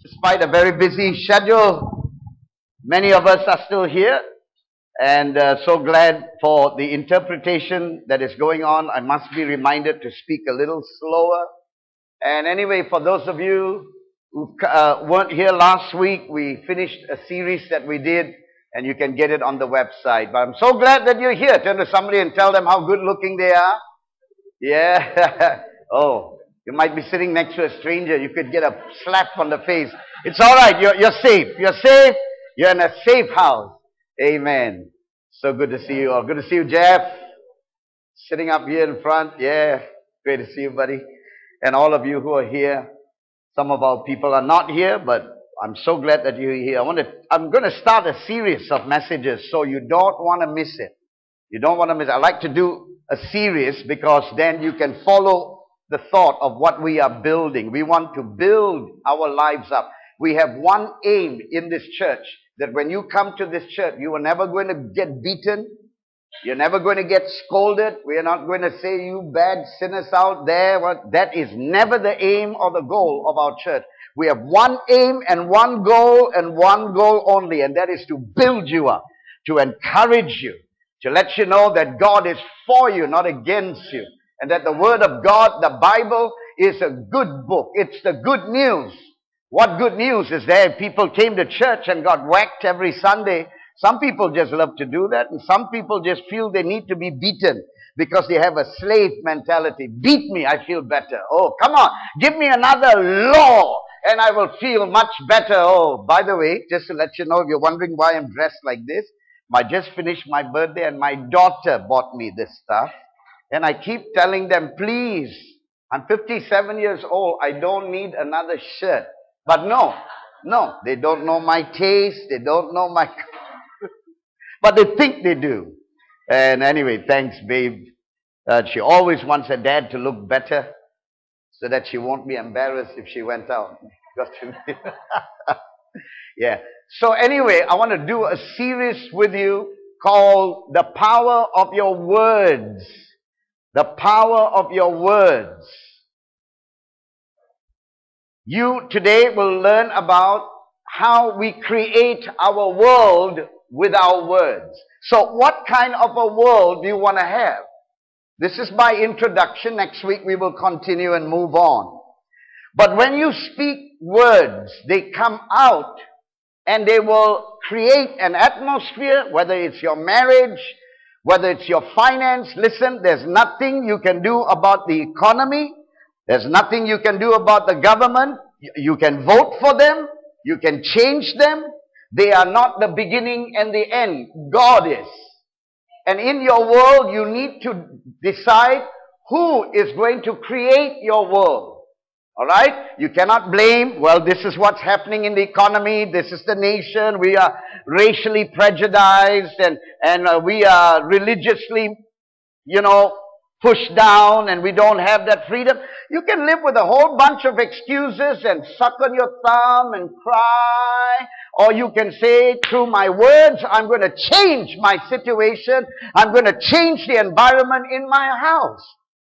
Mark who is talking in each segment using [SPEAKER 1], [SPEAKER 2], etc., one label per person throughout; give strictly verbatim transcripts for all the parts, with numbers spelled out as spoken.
[SPEAKER 1] Despite a very busy schedule, many of us are still here, and uh, so glad for the interpretation that is going on. I must be reminded to speak a little slower. And anyway, for those of you who uh, weren't here last week, we finished a series that we did, and you can get it on the website. But I'm so glad that you're here. Turn to somebody and tell them how good looking they are. Yeah. Oh, you might be sitting next to a stranger. You could get a slap on the face. It's all right. You're, you're safe. You're safe. You're in a safe house. Amen. So good to see you all. Good to see you, Jeff. Sitting up here in front. Yeah. Great to see you, buddy. And all of you who are here. Some of our people are not here, but I'm so glad that you're here. I want to, I'm going to start a series of messages, so you don't want to miss it. You don't want to miss it. I like to do a series because then you can follow the thought of what we are building. We want to build our lives up. We have one aim in this church, that when you come to this church, you are never going to get beaten. You're never going to get scolded. We are not going to say, you bad sinners out there. Well, that is never the aim or the goal of our church. We have one aim and one goal and one goal only, and that is to build you up, to encourage you, to let you know that God is for you, not against you. And that the Word of God, the Bible, is a good book. It's the good news. What good news is there? People came to church and got whacked every Sunday. Some people just love to do that, and some people just feel they need to be beaten because they have a slave mentality. Beat me, I feel better. Oh, come on, give me another law, and I will feel much better. Oh, by the way, just to let you know, if you're wondering why I'm dressed like this, I just finished my birthday, and my daughter bought me this stuff. And I keep telling them, please, I'm fifty-seven years old, I don't need another shirt. But no, no, they don't know my taste, they don't know my... But they think they do. And anyway, thanks, babe. Uh, she always wants her dad to look better so that she won't be embarrassed if she went out. Got to Yeah. So anyway, I want to do a series with you called The Power of Your Words. The Power of Your Words. You today will learn about how we create our world with our words. So what kind of a world do you want to have? This is my introduction. Next week we will continue and move on. But when you speak words, they come out and they will create an atmosphere, whether it's your marriage, whether it's your finance. Listen, there's nothing you can do about the economy. There's nothing you can do about the government. You can vote for them. You can change them. They are not the beginning and the end. God is. And in your world, you need to decide who is going to create your world. All right? You cannot blame, well, this is what's happening in the economy. This is the nation. We are racially prejudiced and, and uh, we are religiously, you know, pushed down and we don't have that freedom. You can live with a whole bunch of excuses and suck on your thumb and cry. Or you can say, through my words, I'm going to change my situation. I'm going to change the environment in my house.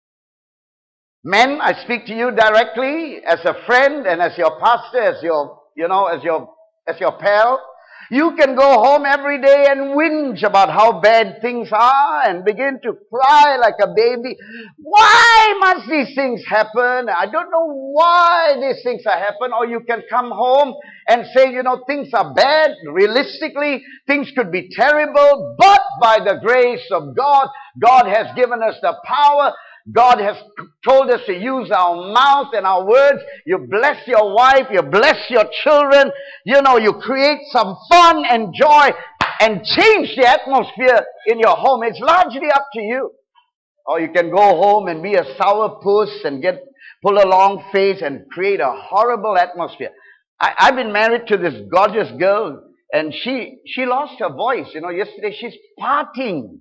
[SPEAKER 1] Men, I speak to you directly as a friend and as your pastor, as your, you know, as your, as your pal. You can go home every day and whinge about how bad things are and begin to cry like a baby. Why must these things happen? I don't know why these things are happening. Or you can come home and say, you know, things are bad. Realistically, things could be terrible. But by the grace of God, God has given us the power. God has told us to use our mouth and our words. You bless your wife, you bless your children, you know, you create some fun and joy and change the atmosphere in your home. It's largely up to you. Or you can go home and be a sourpuss and get pull a long face and create a horrible atmosphere. I, I've been married to this gorgeous girl and she, she lost her voice. You know, yesterday she's partying.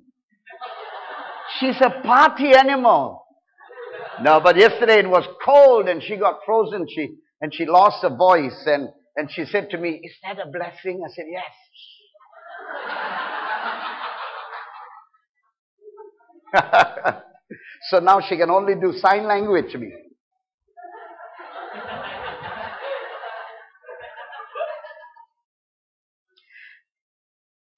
[SPEAKER 1] She's a party animal. No, but yesterday it was cold and she got frozen. She and she lost her voice and, and she said to me, is that a blessing? I said, yes. So now she can only do sign language to me.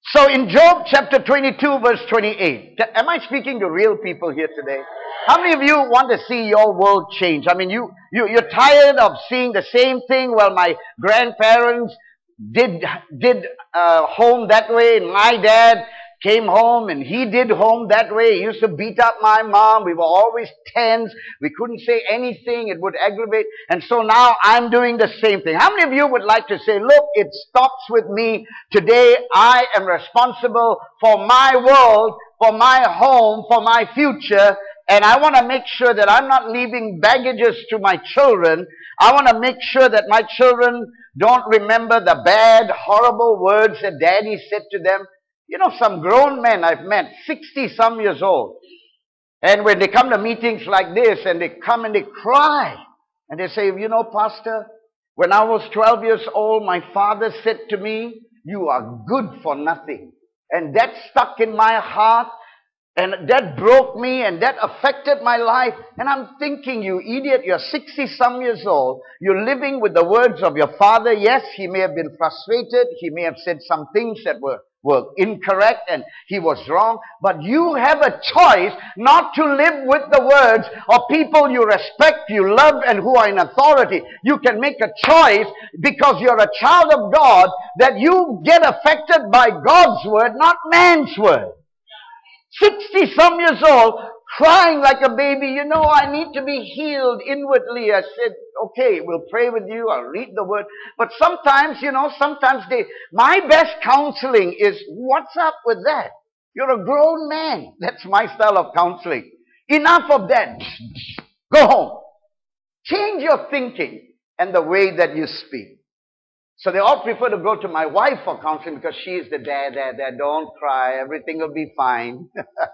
[SPEAKER 1] So in Job chapter twenty-two verse twenty-eight, am I speaking to real people here today? How many of you want to see your world change? I mean, you, you, you're tired of seeing the same thing. Well, my grandparents did, did uh, home that way. My dad came home and he did home that way. He used to beat up my mom. We were always tense. We couldn't say anything. It would aggravate. And so now I'm doing the same thing. How many of you would like to say, look, it stops with me. Today I am responsible for my world, for my home, for my future. And I want to make sure that I'm not leaving baggages to my children. I want to make sure that my children don't remember the bad, horrible words that daddy said to them. You know, some grown men I've met, sixty some years old. And when they come to meetings like this and they come and they cry. And they say, you know, Pastor, when I was twelve years old, my father said to me, you are good for nothing. And that stuck in my heart. And that broke me and that affected my life. And I'm thinking, you idiot, you're sixty some years old. You're living with the words of your father. Yes, he may have been frustrated. He may have said some things that were, were incorrect and he was wrong. But you have a choice not to live with the words of people you respect, you love, and who are in authority. You can make a choice because you're a child of God that you get affected by God's word, not man's word. sixty some years old, crying like a baby, you know, I need to be healed inwardly. I said, okay, we'll pray with you, I'll read the word. But sometimes, you know, sometimes they, my best counseling is, what's up with that? You're a grown man. That's my style of counseling. Enough of that. Go home. Change your thinking and the way that you speak. So they all prefer to go to my wife for counseling because she is the dad, dad, dad, don't cry, everything will be fine.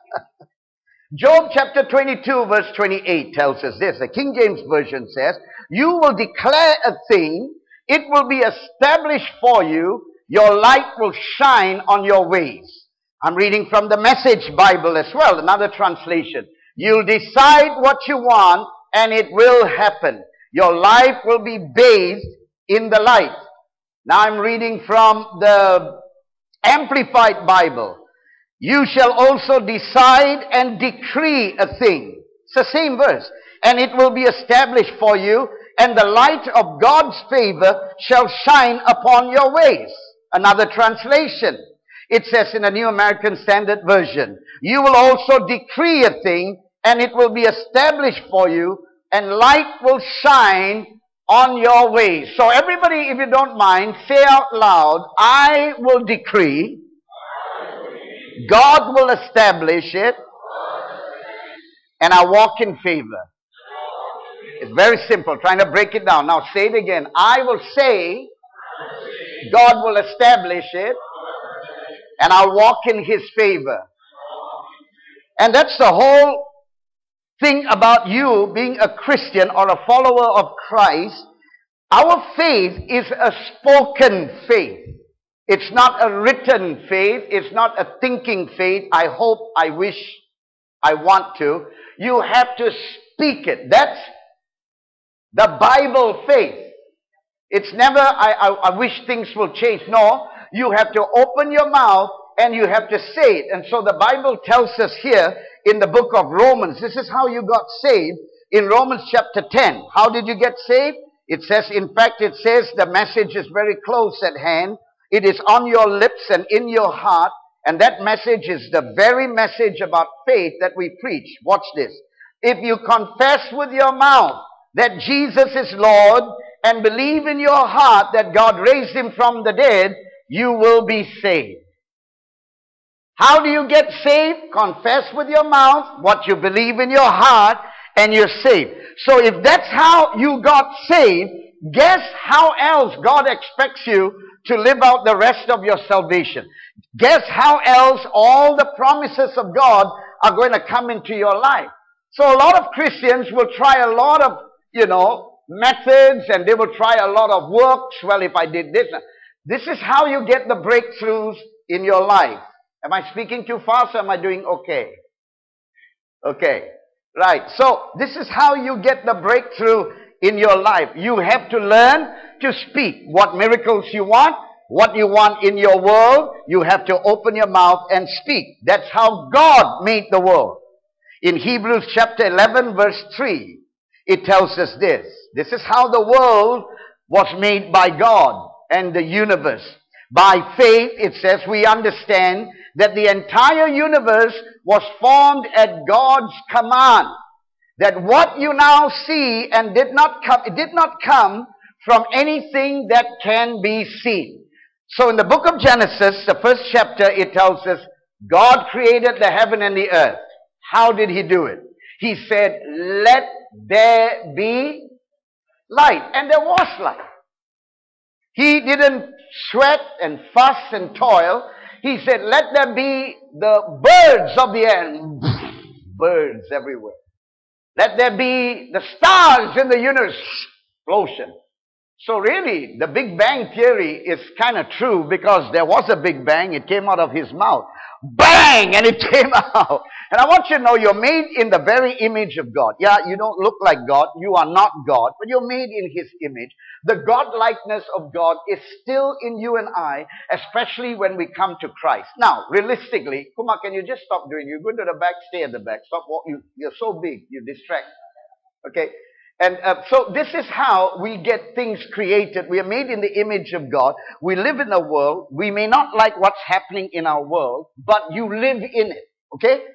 [SPEAKER 1] Job chapter twenty-two verse twenty-eight tells us this. The King James Version says, you will declare a thing, it will be established for you, your light will shine on your ways. I'm reading from the Message Bible as well, another translation. You'll decide what you want and it will happen. Your life will be bathed in the light. Now I'm reading from the Amplified Bible. You shall also decide and decree a thing. It's the same verse. And it will be established for you, and the light of God's favor shall shine upon your ways. Another translation. It says in the New American Standard Version, you will also decree a thing, and it will be established for you, and light will shine on your ways. So everybody, if you don't mind, say out loud, I will decree, God will establish it, and I walk in favor. It's very simple, trying to break it down. Now say it again. I will say, God will establish it, and I'll walk in His favor. And that's the whole thing about you being a Christian or a follower of Christ. Our faith is a spoken faith. It's not a written faith. It's not a thinking faith. I hope, I wish, I want to. You have to speak it. That's the Bible faith. It's never, I, I, I wish things will change. No, you have to open your mouth and you have to say it. And so the Bible tells us here in the book of Romans, this is how you got saved. In Romans chapter ten, how did you get saved? It says, in fact, it says the message is very close at hand. It is on your lips and in your heart. And that message is the very message about faith that we preach. Watch this. If you confess with your mouth that Jesus is Lord and believe in your heart that God raised Him from the dead, you will be saved. How do you get saved? Confess with your mouth what you believe in your heart and you're saved. So if that's how you got saved, guess how else God expects you to live out the rest of your salvation. Guess how else all the promises of God are going to come into your life. So a lot of Christians will try a lot of, you know, methods, and they will try a lot of works. Well, if I did this. This is how you get the breakthroughs in your life. Am I speaking too fast or am I doing okay? Okay. Right. So this is how you get the breakthrough in your life. You have to learn to speak what miracles you want. what you want in your world, you have to open your mouth and speak. That's how God made the world. In Hebrews chapter eleven verse three, it tells us this. This is how the world was made by God and the universe. By faith, it says, we understand that the entire universe was formed at God's command. That what you now see and did not come, it did not come from anything that can be seen. So in the book of Genesis, the first chapter, it tells us, God created the heaven and the earth. How did he do it? He said, let there be light. And there was light. He didn't sweat and fuss and toil. He said, let there be the birds of the air. And birds everywhere. Let there be the stars in the universe. Explosion. So really, the Big Bang theory is kind of true because there was a Big Bang. It came out of his mouth. Bang! And it came out. And I want you to know you're made in the very image of God. Yeah, you don't look like God. You are not God. But you're made in his image. The God-likeness of God is still in you and I, especially when we come to Christ. Now, realistically, Kumar, can you just stop doing it? You go to the back, stay at the back. Stop walking. You're so big. You distract. Okay? And uh, so this is how we get things created. We are made in the image of God. We live in a world. We may not like what's happening in our world, but you live in it. Okay?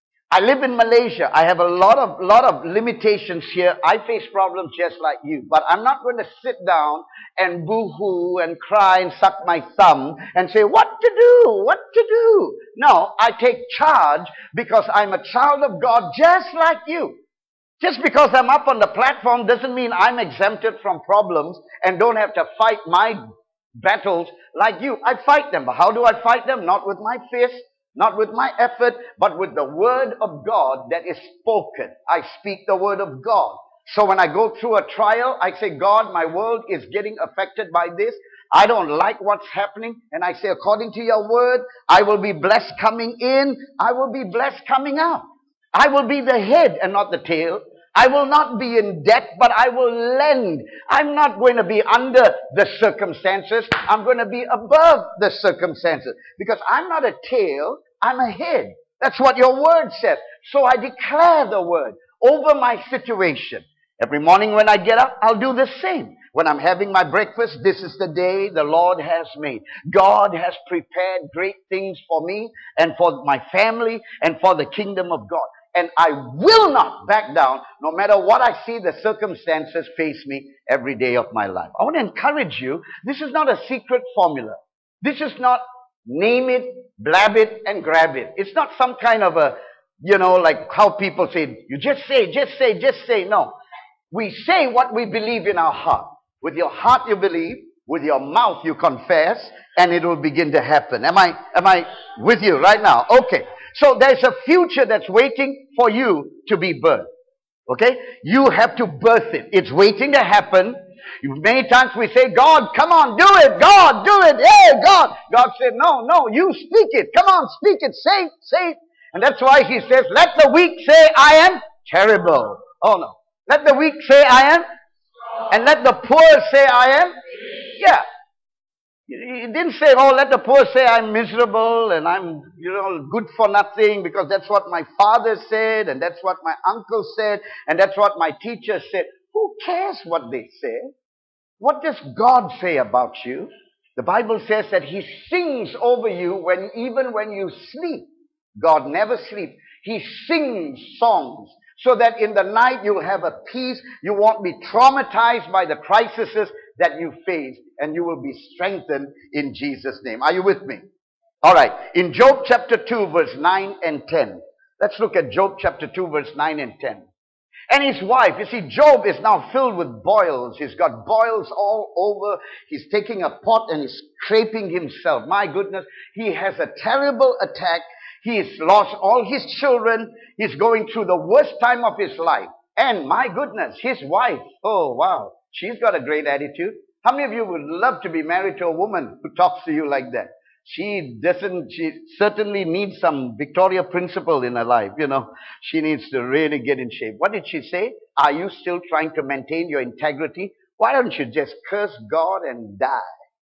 [SPEAKER 1] I live in Malaysia. I have a lot of lot of limitations here. I face problems just like you. But I'm not going to sit down and boo-hoo and cry and suck my thumb and say, what to do? What to do? No, I take charge because I'm a child of God just like you. Just because I'm up on the platform doesn't mean I'm exempted from problems and don't have to fight my battles like you. I fight them. But how do I fight them? Not with my fist, not with my effort, but with the word of God that is spoken. I speak the word of God. So when I go through a trial, I say, God, my world is getting affected by this. I don't like what's happening. And I say, according to your word, I will be blessed coming in. I will be blessed coming out. I will be the head and not the tail. I will not be in debt, but I will lend. I'm not going to be under the circumstances. I'm going to be above the circumstances. Because I'm not a tail, I'm a head. That's what your word says. So I declare the word over my situation. Every morning when I get up, I'll do the same. When I'm having my breakfast, this is the day the Lord has made. God has prepared great things for me and for my family and for the kingdom of God. And I will not back down no matter what I see the circumstances face me every day of my life. I want to encourage you. This is not a secret formula. This is not name it, blab it, and grab it. It's not some kind of a, you know, like how people say, you just say, just say, just say. No. We say what we believe in our heart. With your heart you believe, with your mouth you confess, and it will begin to happen. Am I, am I with you right now? Okay. So there's a future that's waiting for you to be birthed. Okay? You have to birth it. It's waiting to happen. Many times we say, God, come on, do it. God, do it. Hey, God. God said, no, no, you speak it. Come on, speak it. Say it, say it. And that's why he says, let the weak say, I am terrible. Oh, no. Let the weak say, I am. And let the poor say, I am. Yeah. He didn't say, oh, let the poor say I'm miserable and I'm, you know, good for nothing because that's what my father said and that's what my uncle said and that's what my teacher said. Who cares what they say? What does God say about you? The Bible says that he sings over you when even when you sleep. God never sleeps. He sings songs so that in the night you'll have a peace. You won't be traumatized by the crises that you face, and you will be strengthened in Jesus' name. Are you with me? All right. In Job chapter two, verse nine and ten. Let's look at Job chapter two, verse nine and ten. And his wife, you see, Job is now filled with boils. He's got boils all over. He's taking a pot and he's scraping himself. My goodness, he has a terrible attack. He's lost all his children. He's going through the worst time of his life. And my goodness, his wife, oh wow, she's got a great attitude. How many of you would love to be married to a woman who talks to you like that? She doesn't, she certainly needs some Victoria principle in her life, you know. She needs to really get in shape. What did she say? Are you still trying to maintain your integrity? Why don't you just curse God and die?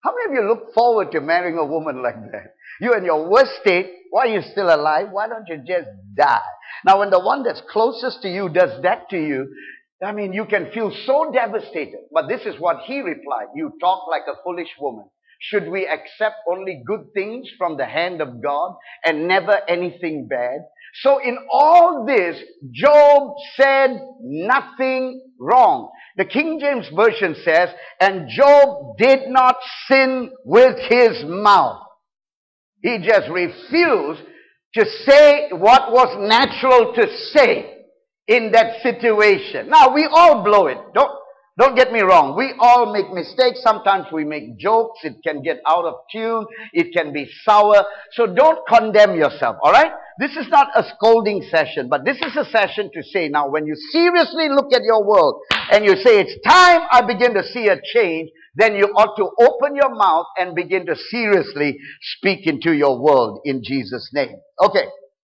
[SPEAKER 1] How many of you look forward to marrying a woman like that? You in your worst state, why are you still alive? Why don't you just die? Now, when the one that's closest to you does that to you, I mean, you can feel so devastated. But this is what he replied. You talk like a foolish woman. Should we accept only good things from the hand of God and never anything bad? So in all this, Job said nothing wrong. The King James Version says, and Job did not sin with his mouth. He just refused to say what was natural to say in that situation. Now, we all blow it. Don't, don't get me wrong. We all make mistakes. Sometimes we make jokes. It can get out of tune. It can be sour. So don't condemn yourself, all right? This is not a scolding session, but this is a session to say, now, when you seriously look at your world and you say, it's time I begin to see a change, then you ought to open your mouth and begin to seriously speak into your world in Jesus' name. Okay.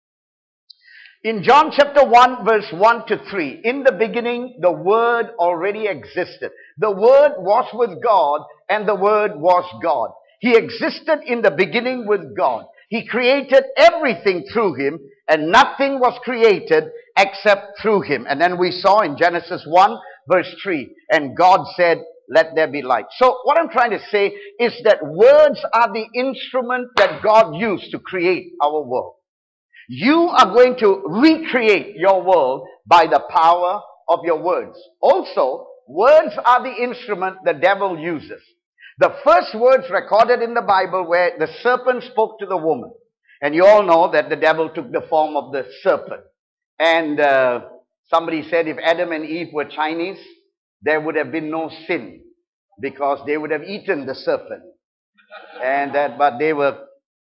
[SPEAKER 1] In John chapter one, verse one to three, in the beginning, the Word already existed. The Word was with God, and the Word was God. He existed in the beginning with God. He created everything through Him, and nothing was created except through Him. And then we saw in Genesis one, verse three, and God said, let there be light. So what I'm trying to say is that words are the instrument that God used to create our world. You are going to recreate your world by the power of your words. Also, words are the instrument the devil uses. The first words recorded in the Bible where the serpent spoke to the woman. And you all know that the devil took the form of the serpent. And uh, somebody said if Adam and Eve were Chinese, there would have been no sin because they would have eaten the serpent. And that, but they were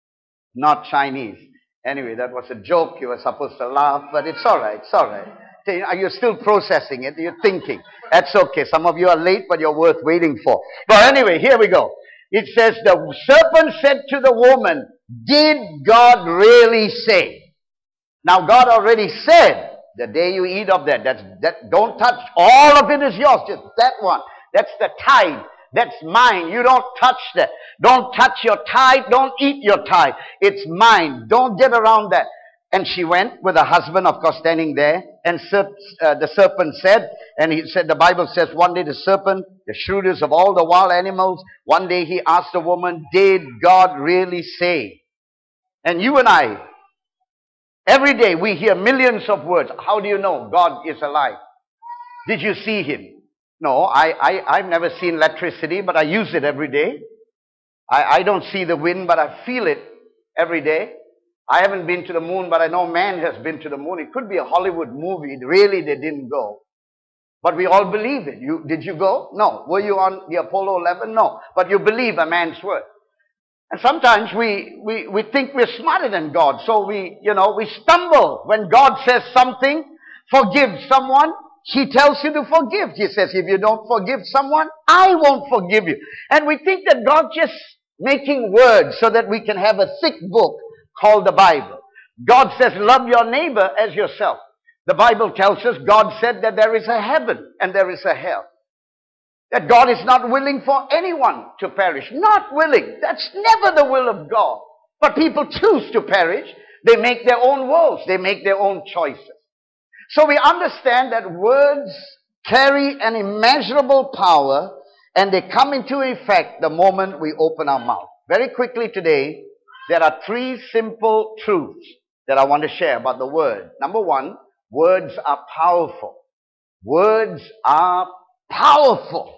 [SPEAKER 1] not Chinese. Anyway, that was a joke. You were supposed to laugh, but it's all right. It's all right. You're still processing it. You're thinking. That's okay. Some of you are late, but you're worth waiting for. But anyway, here we go. It says, the serpent said to the woman, did God really say? Now, God already said, the day you eat of that, that's, that, don't touch. All of it is yours. Just that one. That's the tithe. That's mine. You don't touch that. Don't touch your tithe. Don't eat your tithe. It's mine. Don't get around that. And she went with her husband, of course, standing there. And serp, uh, the serpent said, and he said, the Bible says, one day the serpent, the shrewdest of all the wild animals, one day he asked the woman, did God really say? And you and I, every day we hear millions of words. How do you know God is alive? Did you see Him? No, I, I, I've never seen electricity, but I use it every day. I, I don't see the wind, but I feel it every day. I haven't been to the moon, but I know man has been to the moon. It could be a Hollywood movie. Really, they didn't go. But we all believe it. You, did you go? No. Were you on the Apollo eleven? No. But you believe a man's word. And sometimes we, we, we think we're smarter than God. So we, you know, we stumble when God says something, forgive someone. He tells you to forgive. He says, if you don't forgive someone, I won't forgive you. And we think that God's just making words so that we can have a thick book called the Bible. God says, love your neighbor as yourself. The Bible tells us God said that there is a heaven and there is a hell. That God is not willing for anyone to perish. Not willing. That's never the will of God. But people choose to perish. They make their own worlds. They make their own choices. So we understand that words carry an immeasurable power and they come into effect the moment we open our mouth. Very quickly today, there are three simple truths that I want to share about the word. Number one, words are powerful. Words are powerful.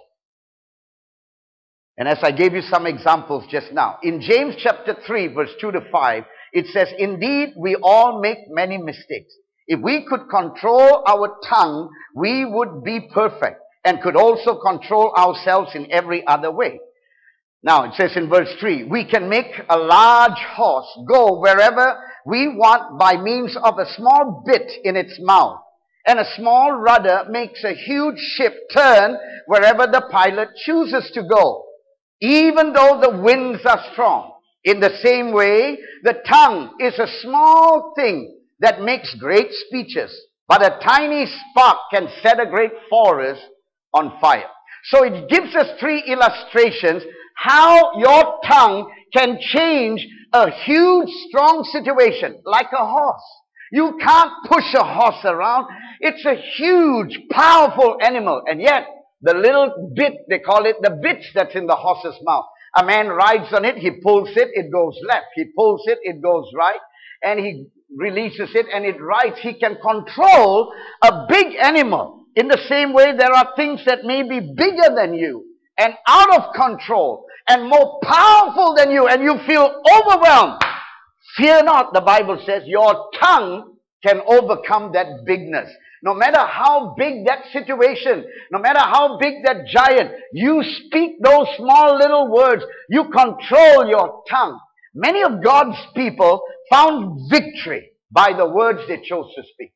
[SPEAKER 1] And as I gave you some examples just now, in James chapter three, verse two to five, it says, indeed, we all make many mistakes. If we could control our tongue, we would be perfect and could also control ourselves in every other way. Now, it says in verse three, we can make a large horse go wherever we want by means of a small bit in its mouth. And a small rudder makes a huge ship turn wherever the pilot chooses to go, even though the winds are strong. In the same way, the tongue is a small thing that makes great speeches, but a tiny spark can set a great forest on fire. So it gives us three illustrations how your tongue can change a huge, strong situation, like a horse. You can't push a horse around. It's a huge, powerful animal. And yet, the little bit, they call it the bits that's in the horse's mouth. A man rides on it, he pulls it, it goes left. He pulls it, it goes right. And he releases it and it rides. He can control a big animal. In the same way, there are things that may be bigger than you and out of control and more powerful than you, and you feel overwhelmed. Fear not, the Bible says, your tongue can overcome that bigness. No matter how big that situation, no matter how big that giant, you speak those small little words. You control your tongue. Many of God's people found victory by the words they chose to speak.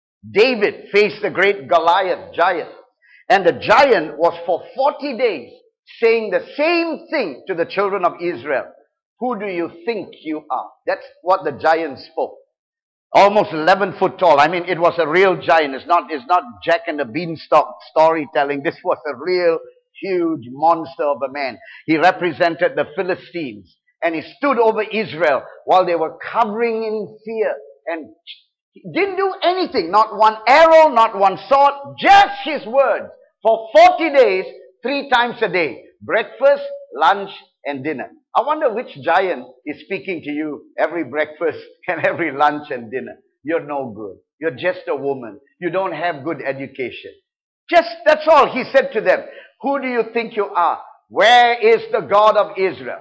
[SPEAKER 1] David faced the great Goliath giant. And the giant was for forty days saying the same thing to the children of Israel. Who do you think you are? That's what the giant spoke. Almost eleven foot tall. I mean, it was a real giant. It's not, it's not Jack and the Beanstalk storytelling. This was a real, huge monster of a man. He represented the Philistines. And he stood over Israel while they were covering in fear. And he didn't do anything. Not one arrow, not one sword. Just his words. For forty days, three times a day. Breakfast, lunch, and dinner. I wonder which giant is speaking to you every breakfast and every lunch and dinner. You're no good. You're just a woman. You don't have good education. Just, that's all he said to them. Who do you think you are? Where is the God of Israel?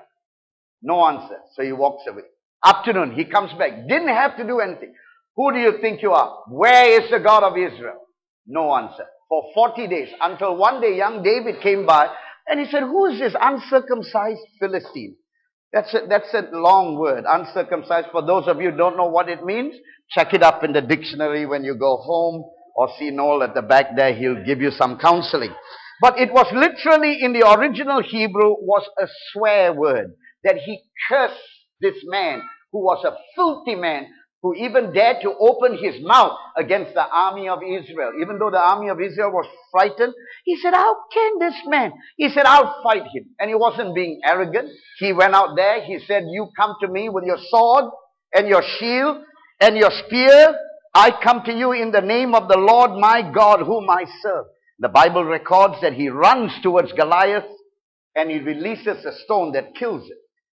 [SPEAKER 1] No answer. So he walks away. Afternoon, he comes back. Didn't have to do anything. Who do you think you are? Where is the God of Israel? No answer. For forty days, until one day young David came by and he said, who is this uncircumcised Philistine? That's a, that's a long word, uncircumcised. For those of you who don't know what it means, check it up in the dictionary when you go home, or see Noel at the back there, he'll give you some counseling. But it was literally, in the original Hebrew, was a swear word, that he cursed this man, who was a filthy man, who even dared to open his mouth against the army of Israel. Even though the army of Israel was frightened, he said, how can this man? He said, I'll fight him. And he wasn't being arrogant. He went out there. He said, you come to me with your sword and your shield and your spear. I come to you in the name of the Lord my God, whom I serve. The Bible records that he runs towards Goliath and he releases a stone that kills it.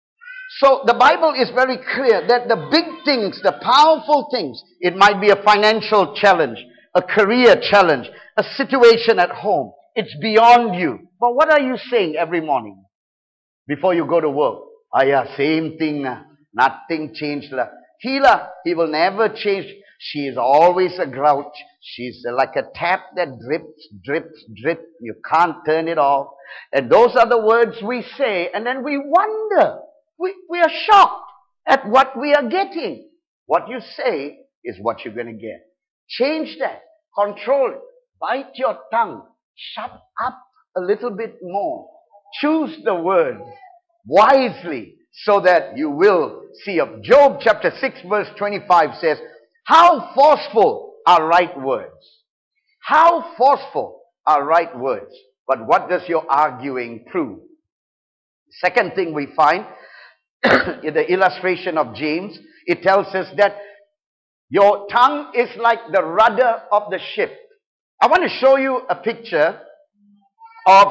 [SPEAKER 1] So the Bible is very clear that the big things, the powerful things, it might be a financial challenge, a career challenge, a situation at home. It's beyond you. But what are you saying every morning before you go to work? Ah, yeah, same thing. Uh, nothing changed. La. He, la, he will never change. She is always a grouch. She's like a tap that drips, drips, drips. You can't turn it off. And those are the words we say. And then we wonder. We, we are shocked at what we are getting. What you say is what you're going to get. Change that. Control it. Bite your tongue. Shut up a little bit more. Choose the words wisely so that you will see up. Job chapter six verse twenty-five says, how forceful are right words. How forceful are right words. But what does your arguing prove? Second thing we find in the illustration of James, it tells us that your tongue is like the rudder of the ship. I want to show you a picture of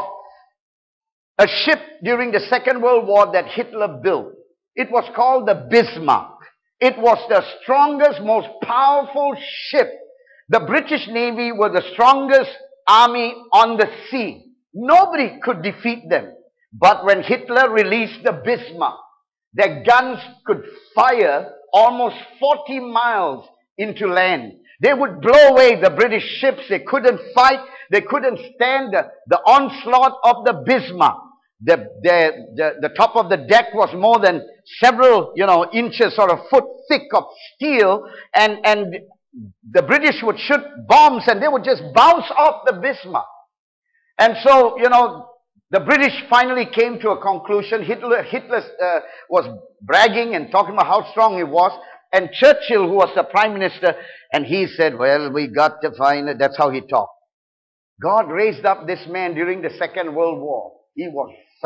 [SPEAKER 1] a ship during the Second World War that Hitler built. It was called the Bismarck. It was the strongest, most powerful ship. The British Navy were the strongest army on the sea. Nobody could defeat them. But when Hitler released the Bismarck, their guns could fire almost forty miles into land. They would blow away the British ships. They couldn't fight. They couldn't stand the, the onslaught of the Bismarck. The, the, the, the top of the deck was more than several, you know, inches or a foot thick of steel. And, and the British would shoot bombs and they would just bounce off the Bismarck. And so, you know, the British finally came to a conclusion. Hitler, Hitler uh, was bragging and talking about how strong he was. And Churchill, who was the prime minister, and he said, well, we got to find it. That's how he talked. God raised up this man during the Second World War. He was fat,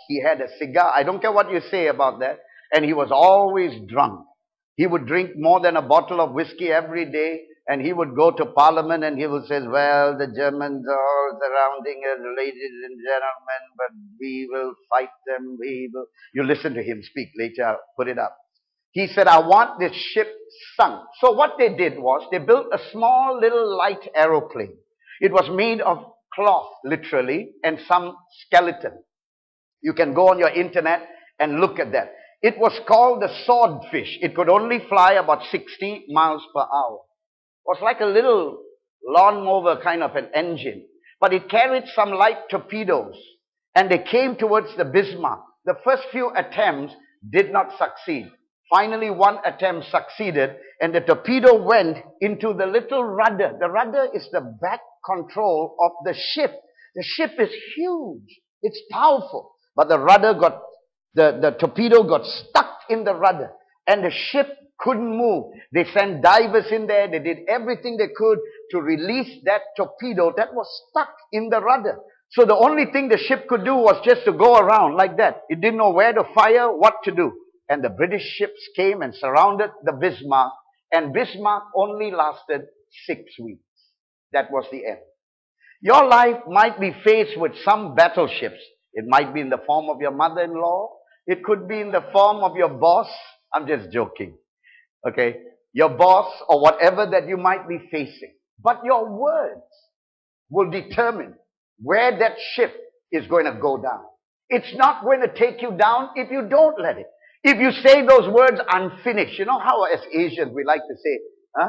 [SPEAKER 1] He had a cigar. I don't care what you say about that. And he was always drunk. He would drink more than a bottle of whiskey every day. And he would go to Parliament and he would say, well, the Germans are all surrounding us, ladies and gentlemen, but we will fight them. We will. You listen to him speak later. I'll put it up. He said, I want this ship sunk. So what they did was they built a small little light aeroplane. It was made of cloth, literally, and some skeleton. You can go on your internet and look at that. It was called the swordfish. It could only fly about sixty miles per hour. It was like a little lawnmower kind of an engine. But it carried some light torpedoes. And they came towards the Bismarck. The first few attempts did not succeed. Finally, one attempt succeeded, and the torpedo went into the little rudder. The rudder is the back control of the ship. The ship is huge. It's powerful. But the rudder got, the, the torpedo got stuck in the rudder, and the ship couldn't move. They sent divers in there. They did everything they could to release that torpedo that was stuck in the rudder. So the only thing the ship could do was just to go around like that. It didn't know where to fire, what to do. And the British ships came and surrounded the Bismarck. And Bismarck only lasted six weeks. That was the end. Your life might be faced with some battleships. It might be in the form of your mother-in-law. It could be in the form of your boss. I'm just joking. Okay? Your boss or whatever that you might be facing. But your words will determine where that ship is going to go down. It's not going to take you down if you don't let it. If you say those words unfinished, you know how as Asians we like to say, huh?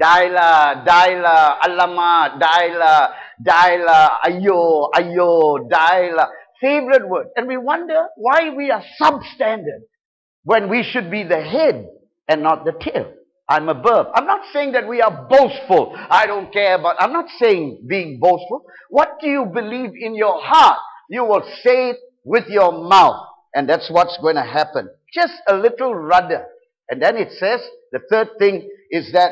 [SPEAKER 1] Daila, Daila, Alama, Daila, Daila, Ayo, Ayo, Daila. Favorite word. And we wonder why we are substandard when we should be the head and not the tail. I'm above. I'm not saying that we are boastful. I don't care about, I'm not saying being boastful. What do you believe in your heart? You will say it with your mouth. And that's what's going to happen. Just a little rudder. And then it says, the third thing is that,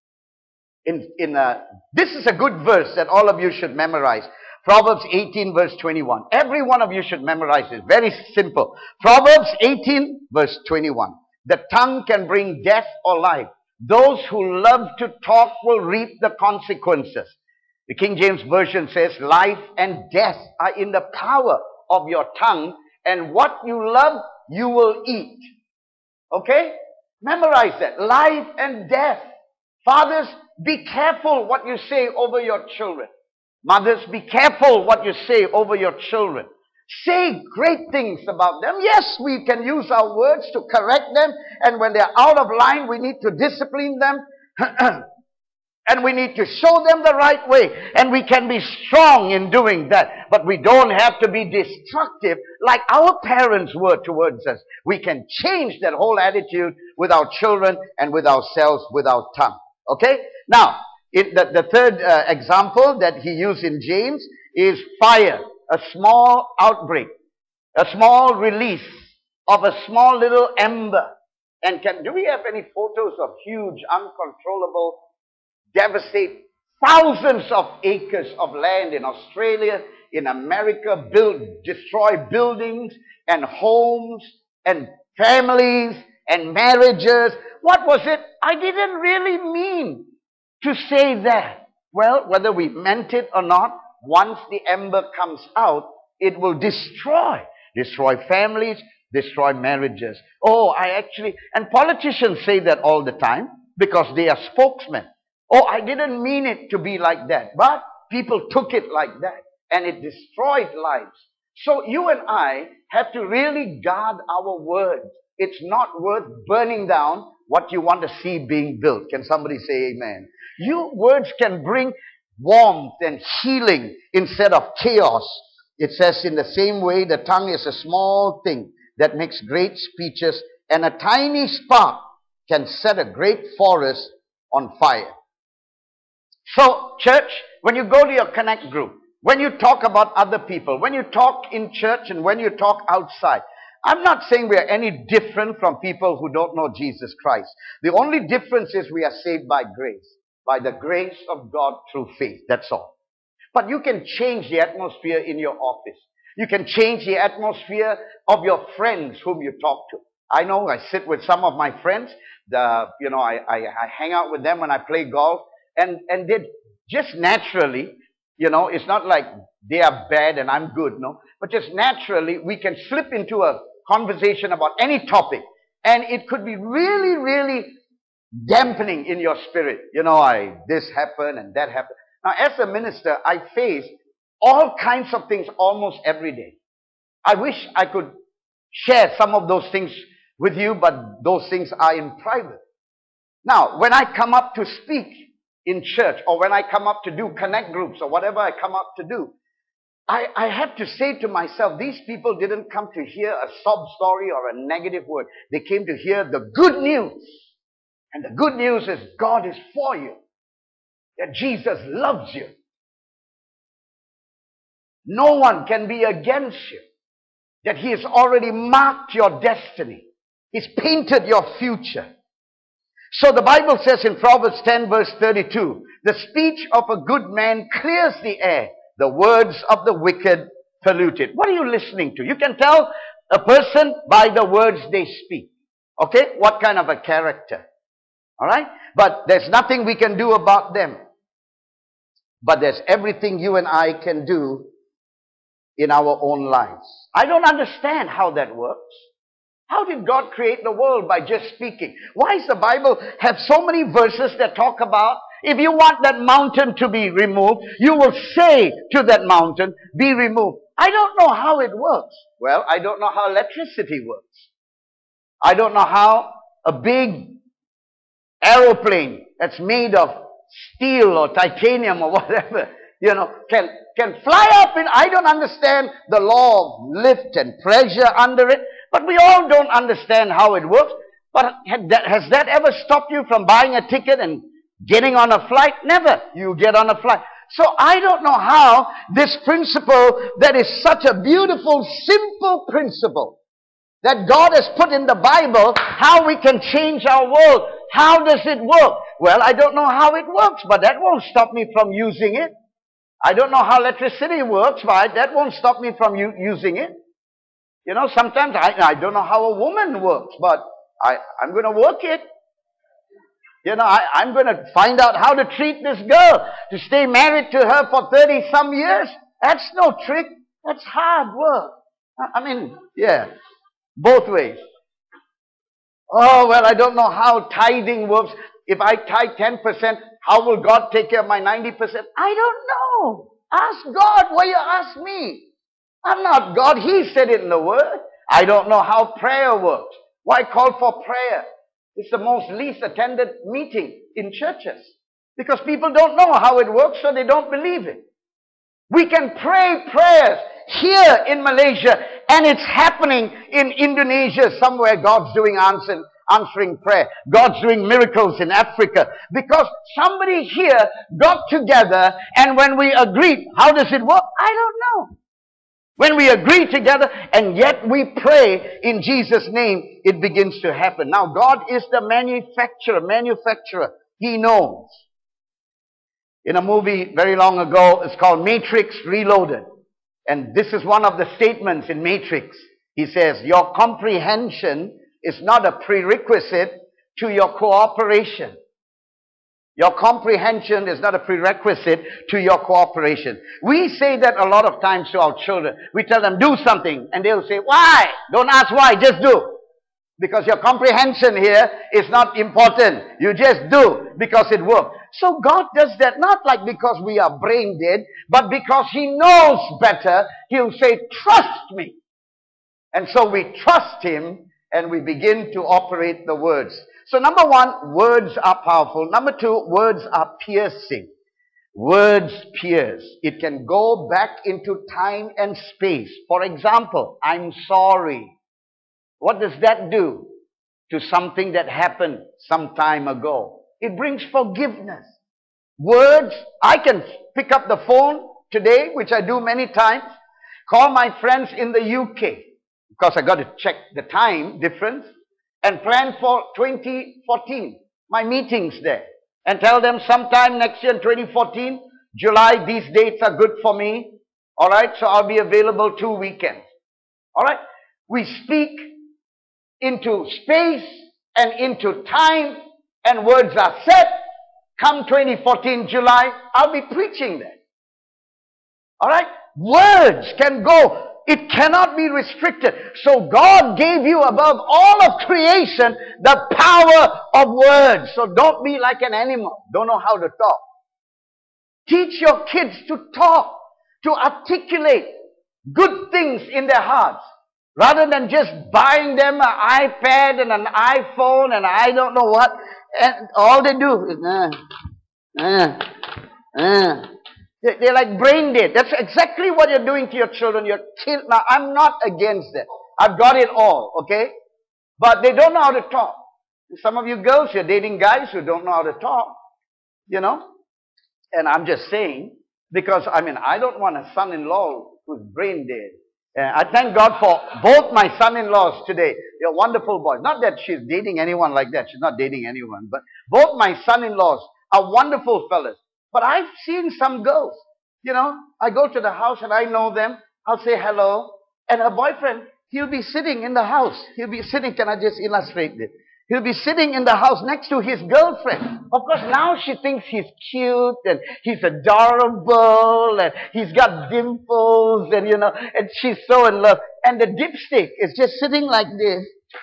[SPEAKER 1] in, in a, this is a good verse that all of you should memorize. Proverbs eighteen verse twenty-one. Every one of you should memorize this. Very simple. Proverbs eighteen verse twenty-one. The tongue can bring death or life. Those who love to talk will reap the consequences. The King James Version says, life and death are in the power of your tongue, and what you love, you will eat. Okay? Memorize that. Life and death. Fathers, be careful what you say over your children. Mothers, be careful what you say over your children. Say great things about them. Yes, we can use our words to correct them. And when they're out of line, we need to discipline them. And we need to show them the right way. And we can be strong in doing that. But we don't have to be destructive like our parents were towards us. We can change that whole attitude with our children and with ourselves, with our tongue. Okay? Now, it, the, the third uh, example that he used in James is fire. A small outbreak. A small release of a small little ember. And can, do we have any photos of huge, uncontrollable, devastate thousands of acres of land in Australia, in America, build, destroy buildings and homes and families and marriages? What was it? I didn't really mean to say that. Well, whether we meant it or not, once the ember comes out, it will destroy. Destroy families, destroy marriages. Oh, I actually, and politicians say that all the time because they are spokesmen. Oh, I didn't mean it to be like that. But people took it like that. And it destroyed lives. So you and I have to really guard our words. It's not worth burning down what you want to see being built. Can somebody say amen? Your words can bring warmth and healing instead of chaos. It says in the same way, the tongue is a small thing that makes great speeches, and a tiny spark can set a great forest on fire. So, church, when you go to your connect group, when you talk about other people, when you talk in church and when you talk outside, I'm not saying we are any different from people who don't know Jesus Christ. The only difference is we are saved by grace, by the grace of God through faith. That's all. But you can change the atmosphere in your office. You can change the atmosphere of your friends whom you talk to. I know I sit with some of my friends. The, you know, I, I, I hang out with them when I play golf. And, and they just naturally, you know, it's not like they are bad and I'm good, no. But just naturally, we can slip into a conversation about any topic. And it could be really, really dampening in your spirit. You know, I, this happened and that happened. Now, as a minister, I face all kinds of things almost every day. I wish I could share some of those things with you, but those things are in private. Now, when I come up to speak in church, or when I come up to do connect groups, or whatever I come up to do, I, I have to say to myself, these people didn't come to hear a sob story or a negative word. They came to hear the good news. And the good news is God is for you. That Jesus loves you. No one can be against you. That He has already marked your destiny. He's painted your future. So the Bible says in Proverbs ten verse thirty-two, the speech of a good man clears the air. The words of the wicked pollute it. What are you listening to? You can tell a person by the words they speak. Okay? What kind of a character? Alright? But there's nothing we can do about them. But there's everything you and I can do in our own lives. I don't understand how that works. How did God create the world by just speaking? Why does the Bible have so many verses that talk about if you want that mountain to be removed, you will say to that mountain, be removed. I don't know how it works. Well, I don't know how electricity works. I don't know how a big aeroplane that's made of steel or titanium or whatever, you know, can, can fly up in. I don't understand the law of lift and pressure under it, but we all don't understand how it works. But has that, has that ever stopped you from buying a ticket and getting on a flight? Never. You get on a flight. So I don't know how this principle that is such a beautiful, simple principle that God has put in the Bible, how we can change our world. How does it work? Well, I don't know how it works, but that won't stop me from using it. I don't know how electricity works, but that won't stop me from using it. You know, sometimes I, I don't know how a woman works, but I, I'm going to work it. You know, I, I'm going to find out how to treat this girl, to stay married to her for thirty some years. That's no trick. That's hard work. I, I mean, yeah, both ways. Oh, well, I don't know how tithing works. If I tithe ten percent, how will God take care of my ninety percent? I don't know. Ask God. Why you ask me? I'm not God. He said it in the Word. I don't know how prayer works. Why call for prayer? It's the most least attended meeting in churches. Because people don't know how it works, so they don't believe it. We can pray prayers here in Malaysia, and it's happening in Indonesia somewhere. God's doing answering, answering prayer. God's doing miracles in Africa. Because somebody here got together, and when we agreed, how does it work? I don't know. When we agree together and yet we pray in Jesus' name, it begins to happen. Now, God is the manufacturer, manufacturer. He knows. In a movie very long ago, it's called Matrix Reloaded. And this is one of the statements in Matrix. He says, your comprehension is not a prerequisite to your cooperation. Your comprehension is not a prerequisite to your cooperation. We say that a lot of times to our children. We tell them, do something. And they'll say, why? Don't ask why, just do. Because your comprehension here is not important. You just do because it works. So God does that not like because we are brain dead, but because He knows better. He'll say, trust me. And so we trust Him and we begin to operate the words. So number one, words are powerful. Number two, words are piercing. Words pierce. It can go back into time and space. For example, I'm sorry. What does that do to something that happened some time ago? It brings forgiveness. Words, I can pick up the phone today, which I do many times, call my friends in the U K, because I got to check the time difference, and plan for twenty fourteen, my meetings there. And tell them sometime next year in twenty fourteen, July, these dates are good for me. All right, so I'll be available two weekends. All right, we speak into space and into time, and words are said. Come twenty fourteen July, I'll be preaching there. All right, words can go. It cannot be restricted. So God gave you above all of creation the power of words. So don't be like an animal. Don't know how to talk. Teach your kids to talk, to articulate good things in their hearts, rather than just buying them an iPad and an iPhone and I don't know what, and all they do is uh, uh, uh. They're like brain dead. That's exactly what you're doing to your children. Your kids. Now, I'm not against that. I've got it all, okay? But they don't know how to talk. Some of you girls, you're dating guys who don't know how to talk, you know? And I'm just saying, because, I mean, I don't want a son-in-law who's brain dead. Uh, I thank God for both my son-in-laws today. They're wonderful boys. Not that she's dating anyone like that. She's not dating anyone. But both my son-in-laws are wonderful fellas. But I've seen some girls, you know, I go to the house and I know them. I'll say hello. And her boyfriend, he'll be sitting in the house. He'll be sitting, can I just illustrate this? He'll be sitting in the house next to his girlfriend. Of course, now she thinks he's cute and he's adorable and he's got dimples and, you know, and she's so in love. And the dipstick is just sitting like this.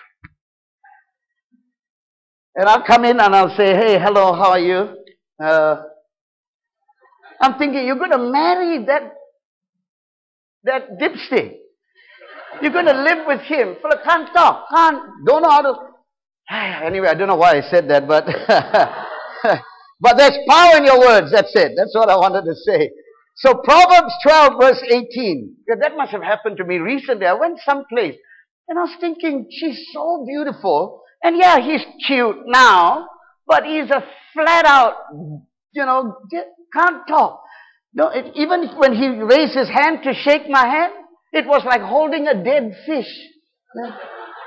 [SPEAKER 1] And I'll come in and I'll say, hey, hello, how are you? Uh, I'm thinking, you're going to marry that, that dipstick. You're going to live with him. Fella can't talk, can't, don't know how to... Anyway, I don't know why I said that, but... but there's power in your words, that's it. That's what I wanted to say. So Proverbs twelve verse eighteen. That must have happened to me recently. I went someplace and I was thinking, she's so beautiful. And yeah, he's cute now, but he's a flat out, you know, can't talk. No, it, even when he raised his hand to shake my hand, it was like holding a dead fish. Yeah.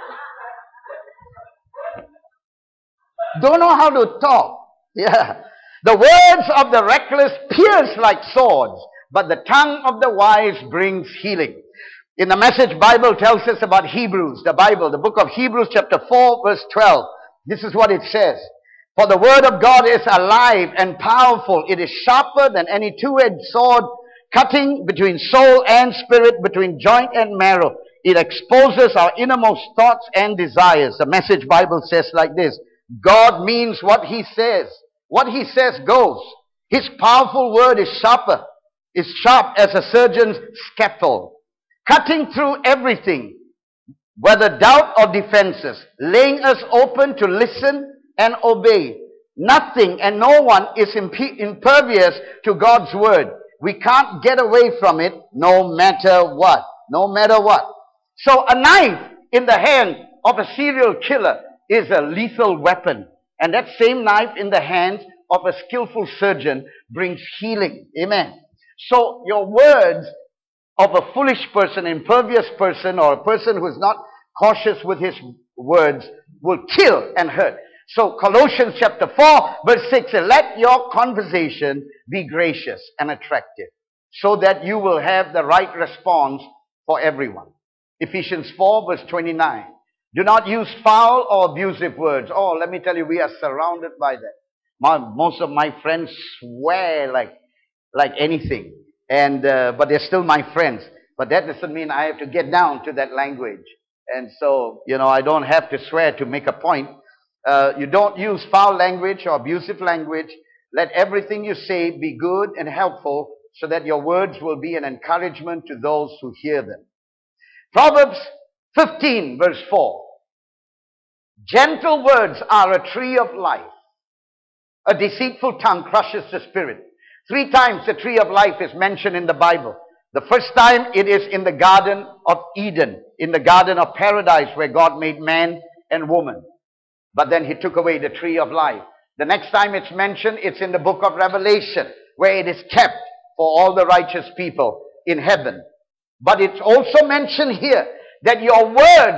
[SPEAKER 1] Don't know how to talk. Yeah. The words of the reckless pierce like swords, but the tongue of the wise brings healing. In the Message Bible tells us about Hebrews, the Bible, the book of Hebrews chapter four verse twelve. This is what it says. For the word of God is alive and powerful. It is sharper than any two-edged sword, cutting between soul and spirit, between joint and marrow. It exposes our innermost thoughts and desires. The Message Bible says like this. God means what he says. What he says goes. His powerful word is sharper, is sharp as a surgeon's scalpel, cutting through everything, whether doubt or defenses, laying us open to listen and obey. Nothing and no one is impervious to God's word. We can't get away from it no matter what. No matter what. So a knife in the hand of a serial killer is a lethal weapon. And that same knife in the hands of a skillful surgeon brings healing. Amen. So your words of a foolish person, impervious person, or a person who is not cautious with his words will kill and hurt. So Colossians chapter four verse six says, let your conversation be gracious and attractive, so that you will have the right response for everyone. Ephesians four verse twenty-nine. Do not use foul or abusive words. Oh, let me tell you, we are surrounded by that. My, most of my friends swear like, like anything. And, uh, but they're still my friends. But that doesn't mean I have to get down to that language. And so, you know, I don't have to swear to make a point. Uh, you don't use foul language or abusive language. Let everything you say be good and helpful, so that your words will be an encouragement to those who hear them. Proverbs fifteen verse four. Gentle words are a tree of life. A deceitful tongue crushes the spirit. Three times the tree of life is mentioned in the Bible. The first time it is in the Garden of Eden, in the Garden of Paradise, where God made man and woman. But then he took away the tree of life. The next time it's mentioned, it's in the book of Revelation, where it is kept for all the righteous people in heaven. But it's also mentioned here that your words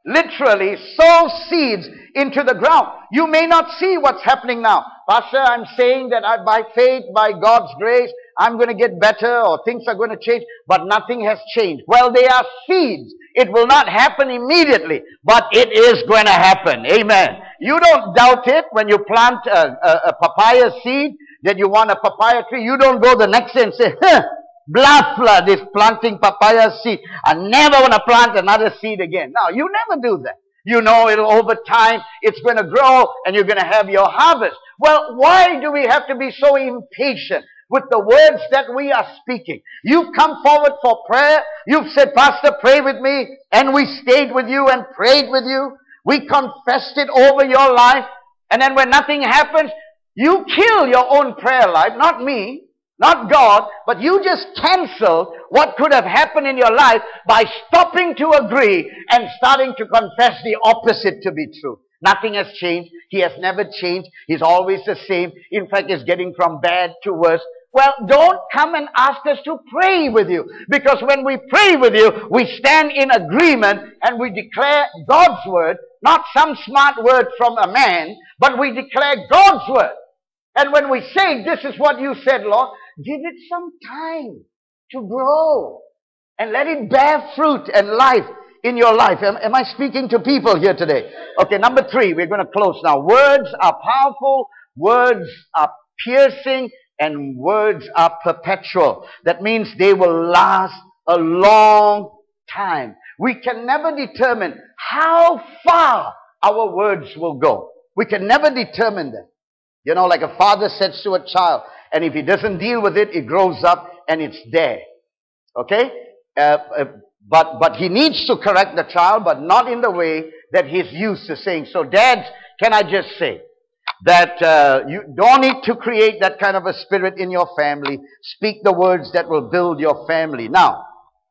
[SPEAKER 1] literally sow seeds into the ground. You may not see what's happening now. Pastor, I'm saying that I, by faith, by God's grace, I'm going to get better or things are going to change, but nothing has changed. Well, they are seeds. It will not happen immediately, but it is going to happen. Amen. You don't doubt it when you plant a, a, a papaya seed, that you want a papaya tree. You don't go the next day and say, huh, blah, blah, this planting papaya seed. I never want to plant another seed again. No, you never do that. You know it'll over time, it's going to grow and you're going to have your harvest. Well, why do we have to be so impatient with the words that we are speaking? You've come forward for prayer. You've said, Pastor, pray with me. And we stayed with you and prayed with you. We confessed it over your life. And then when nothing happens, you kill your own prayer life. Not me, not God, but you just cancel what could have happened in your life by stopping to agree and starting to confess the opposite to be true. Nothing has changed. He has never changed. He's always the same. In fact, it's getting from bad to worse. Well, don't come and ask us to pray with you. Because when we pray with you, we stand in agreement and we declare God's word, not some smart word from a man, but we declare God's word. And when we say, this is what you said, Lord, give it some time to grow and let it bear fruit and life in your life. Am, am I speaking to people here today? Okay, number three, we're going to close now. Words are powerful, words are piercing, and words are perpetual. That means they will last a long time. We can never determine how far our words will go. We can never determine that. You know, like a father says to a child, and if he doesn't deal with it, it grows up and it's there. Okay? Uh, uh, but, but he needs to correct the child, but not in the way that he's used to saying. So dads, can I just say that uh, you don't need to create that kind of a spirit in your family. Speak the words that will build your family. Now,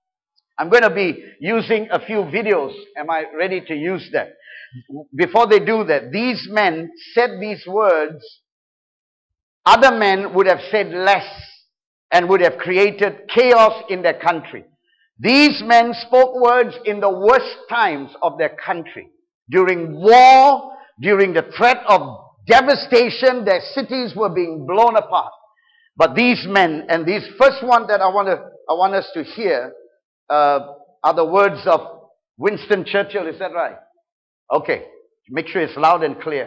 [SPEAKER 1] I'm going to be using a few videos. Am I ready to use that? Before they do that, these men said these words. Other men would have said less and would have created chaos in their country. These men spoke words in the worst times of their country. During war, during the threat of devastation, their cities were being blown apart. But these men, and these first one that I want to, I want us to hear, uh, are the words of Winston Churchill. Is that right? Okay. Make sure it's loud and clear.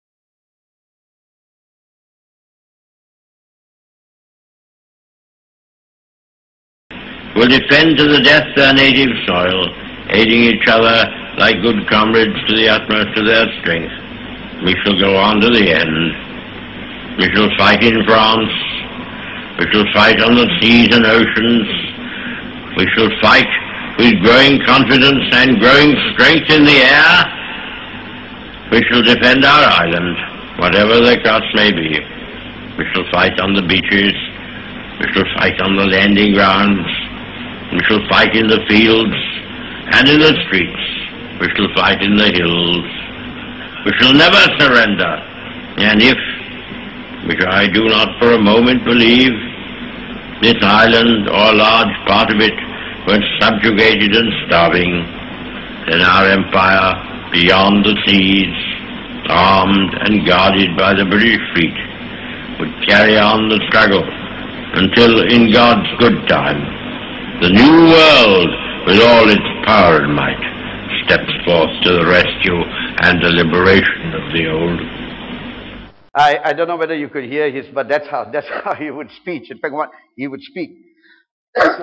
[SPEAKER 2] Will defend to the death their native soil, aiding each other like good comrades to the utmost of their strength. We shall go on to the end. We shall fight in France. We shall fight on the seas and oceans. We shall fight with growing confidence and growing strength in the air. We shall defend our island, whatever the cost may be. We shall fight on the beaches. We shall fight on the landing grounds. We shall fight in the fields and in the streets. We shall fight in the hills. We shall never surrender. And if, which I do not for a moment believe, this island or a large part of it were subjugated and starving, then our empire beyond the seas, armed and guarded by the British fleet, would carry on the struggle until, in God's good time, the new world, with all its power and might, steps forth to the rescue and the liberation of the old.
[SPEAKER 1] I, I don't know whether you could hear his, but that's how that's how he would speak. In fact, what he would speak. That's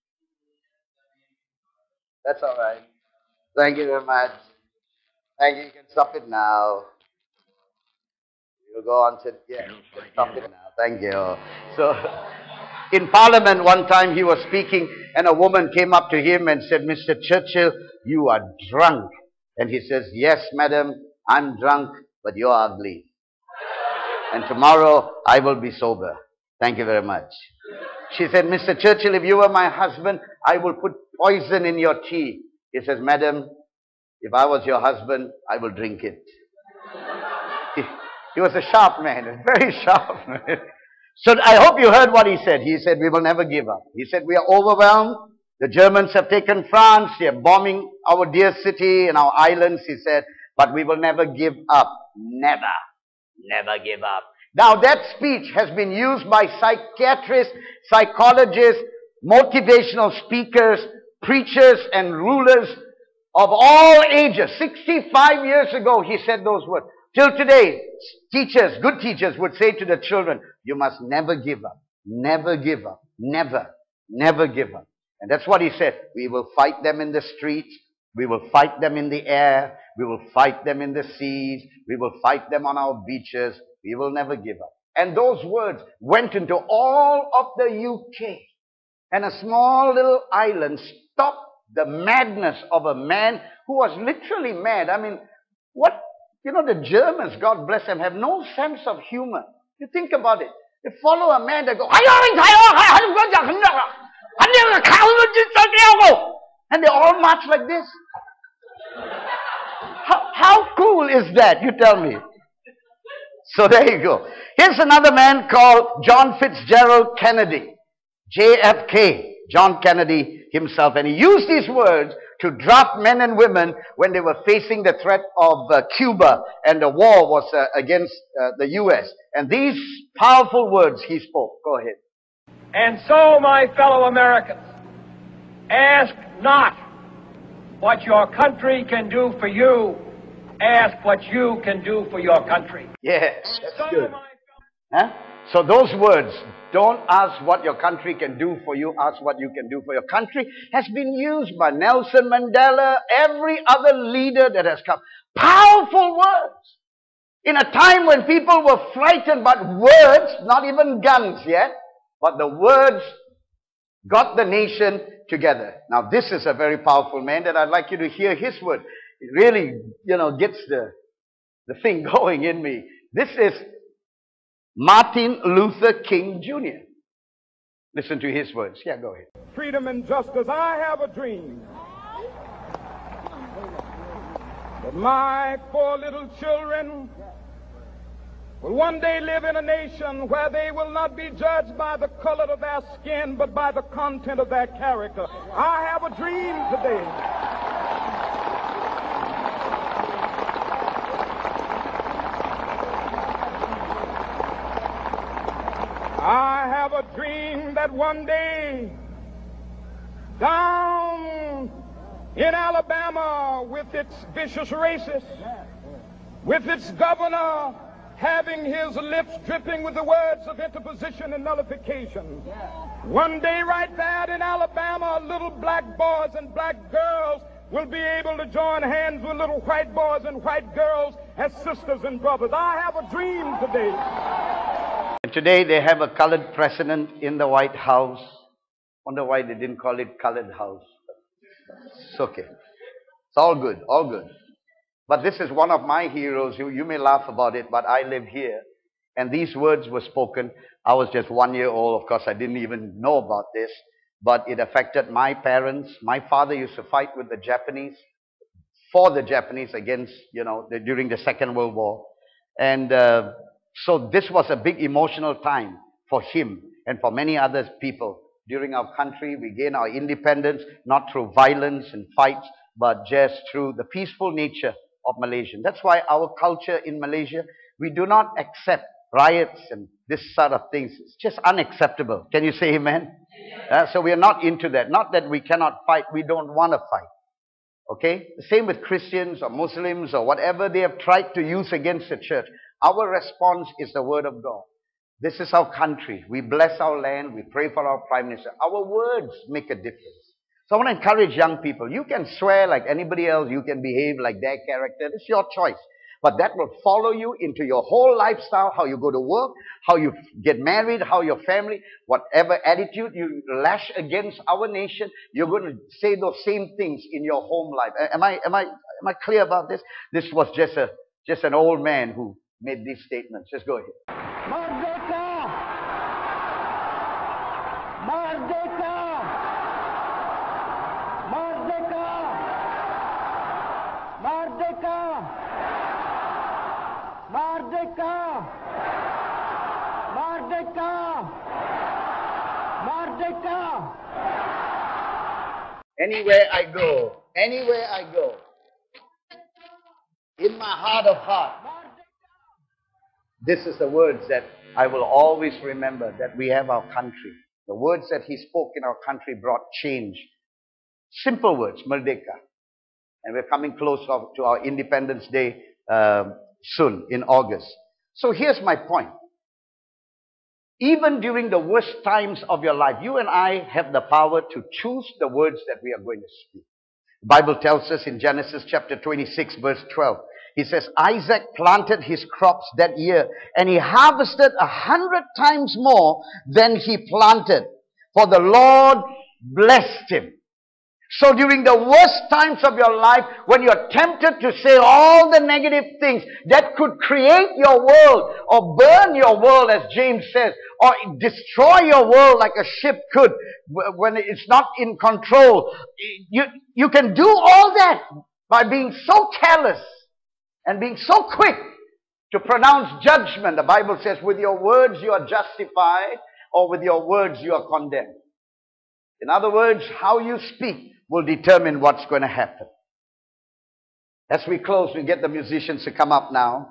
[SPEAKER 1] all right. Thank you very much. Thank you. You can stop it now. You'll go on to yeah. You can stop it now. Thank you. So. In Parliament one time he was speaking and a woman came up to him and said, Mister Churchill, you are drunk. And he says, yes, madam, I'm drunk, but you're ugly. And tomorrow I will be sober. Thank you very much. She said, Mister Churchill, if you were my husband, I will put poison in your tea. He says, madam, if I was your husband, I will drink it. He, he was a sharp man, a very sharp man. So I hope you heard what he said. He said, we will never give up. He said, we are overwhelmed, The Germans have taken France. They are bombing our dear city and our islands, he said. But we will never give up. Never. Never give up. Now that speech has been used by psychiatrists, psychologists, motivational speakers, preachers and rulers of all ages. sixty-five years ago he said those words. Till today, teachers, good teachers would say to the children, you must never give up. Never give up. Never. Never give up. And that's what he said. We will fight them in the streets. We will fight them in the air. We will fight them in the seas. We will fight them on our beaches. We will never give up. And those words went into all of the U K. And a small little island stopped the madness of a man who was literally mad. I mean, what, you know, the Germans, God bless them, have no sense of humor. You think about it. They follow a man that goes, and they all march like this. How, how cool is that? You tell me. So there you go. Here's another man called John Fitzgerald Kennedy. J F K, John Kennedy himself. And he used these words to draft men and women when they were facing the threat of uh, Cuba and the war was uh, against uh, the U S. And these powerful words he spoke. Go ahead.
[SPEAKER 3] And so, my fellow Americans, ask not what your country can do for you. Ask what you can do for your country.
[SPEAKER 1] Yes, that's good. Huh? So those words, don't ask what your country can do for you, ask what you can do for your country, has been used by Nelson Mandela, every other leader that has come. Powerful words. In a time when people were frightened, but words, not even guns yet, but the words got the nation together. Now this is a very powerful man that I'd like you to hear his word. It really, you know, gets the, the thing going in me. This is Martin Luther King Junior Listen to his words. Yeah, go ahead.
[SPEAKER 4] Freedom and justice. I have a dream that my four little children will one day live in a nation where they will not be judged by the color of their skin, but by the content of their character. I have a dream today. I have a dream that one day, down in Alabama, with its vicious racists, with its governor having his lips dripping with the words of interposition and nullification, one day right there in Alabama, little black boys and black girls will be able to join hands with little white boys and white girls as sisters and brothers. I have a dream today.
[SPEAKER 1] And today they have a colored president in the White House. Wonder why they didn't call it Colored House. It's okay. It's all good, all good. But this is one of my heroes. You, you may laugh about it, but I live here. And these words were spoken. I was just one year old. Of course, I didn't even know about this. But it affected my parents. My father used to fight with the Japanese, for the Japanese against, you know, the, during the Second World War. And uh, so this was a big emotional time for him and for many other people. During our country, we gained our independence, not through violence and fights, but just through the peaceful nature of Malaysia. That's why our culture in Malaysia, we do not accept riots and this sort of things. It's just unacceptable. Can you say amen? Uh, so we are not into that. Not that we cannot fight, we don't want to fight. Okay? The same with Christians or Muslims or whatever they have tried to use against the church. Our response is the word of God. This is our country. We bless our land. We pray for our Prime Minister. Our words make a difference. So I want to encourage young people. You can swear like anybody else. You can behave like their character. It's your choice. But that will follow you into your whole lifestyle, how you go to work, how you get married, how your family, whatever attitude you lash against our nation, you're going to say those same things in your home life. Am I, am I, am I clear about this? This was just a, just an old man who made these statements. Just go ahead.
[SPEAKER 5] Merdeka! Merdeka! Merdeka! Merdeka! Merdeka! Merdeka! Merdeka!
[SPEAKER 1] Anywhere I go, anywhere I go, in my heart of heart, this is the words that I will always remember, that we have our country. The words that he spoke in our country brought change. Simple words, Merdeka. And we're coming close to our Independence Day um, soon, in August. So here's my point. Even during the worst times of your life, you and I have the power to choose the words that we are going to speak. The Bible tells us in Genesis chapter twenty-six, verse twelve, he says, Isaac planted his crops that year, and he harvested a hundred times more than he planted, for the Lord blessed him. So during the worst times of your life, when you're tempted to say all the negative things that could create your world or burn your world, as James says, or destroy your world like a ship could when it's not in control, you, you can do all that by being so careless and being so quick to pronounce judgment. The Bible says, with your words you are justified, or with your words you are condemned. In other words, how you speak will determine what's going to happen. As we close, we get the musicians to come up now.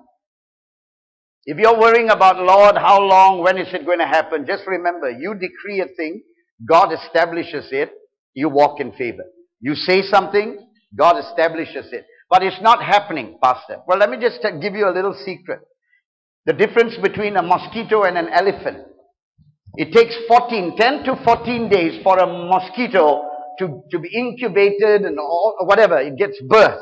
[SPEAKER 1] If you're worrying about, Lord, how long, when is it going to happen? Just remember, you decree a thing, God establishes it, you walk in favor. You say something, God establishes it. But it's not happening, Pastor. Well, let me just give you a little secret. The difference between a mosquito and an elephant. It takes fourteen, ten to fourteen days for a mosquito to, to be incubated and all, whatever, it gets birth.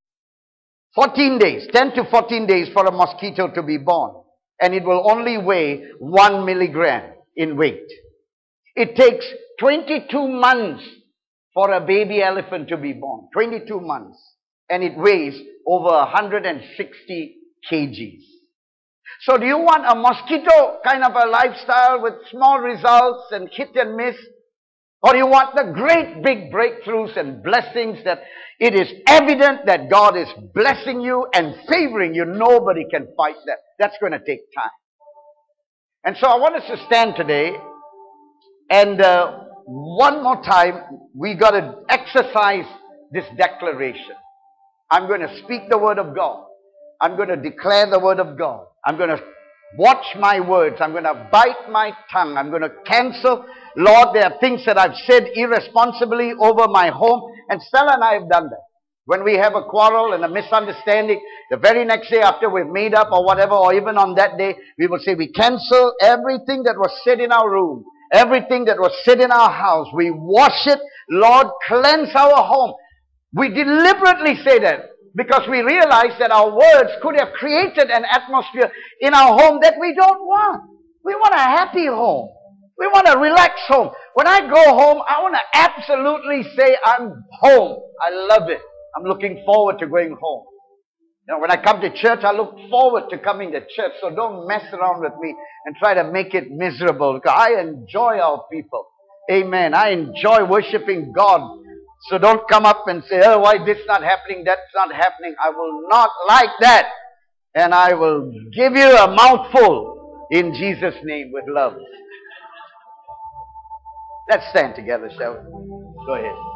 [SPEAKER 1] fourteen days, ten to fourteen days for a mosquito to be born. And it will only weigh one milligram in weight. It takes twenty-two months for a baby elephant to be born. twenty-two months. And it weighs over one hundred sixty kilograms. So do you want a mosquito kind of a lifestyle with small results and hit and miss? Or do you want the great big breakthroughs and blessings that it is evident that God is blessing you and favoring you? Nobody can fight that. That's going to take time. And so I want us to stand today, and uh, one more time, we got to exercise this declaration. I'm going to speak the word of God. I'm going to declare the word of God. I'm going to watch my words. I'm going to bite my tongue. I'm going to cancel. Lord, there are things that I've said irresponsibly over my home. And Stella and I have done that. When we have a quarrel and a misunderstanding, the very next day after we've made up or whatever, or even on that day, we will say we cancel everything that was said in our room. Everything that was said in our house. We wash it. Lord, cleanse our home. We deliberately say that because we realize that our words could have created an atmosphere in our home that we don't want. We want a happy home. We want a relaxed home. When I go home, I want to absolutely say I'm home. I love it. I'm looking forward to going home. You know, when I come to church, I look forward to coming to church. So don't mess around with me and try to make it miserable. Because I enjoy our people. Amen. I enjoy worshiping God. So don't come up and say, oh, why this not happening, that's not happening. I will not like that. And I will give you a mouthful in Jesus' name with love. Let's stand together, shall we? Go ahead.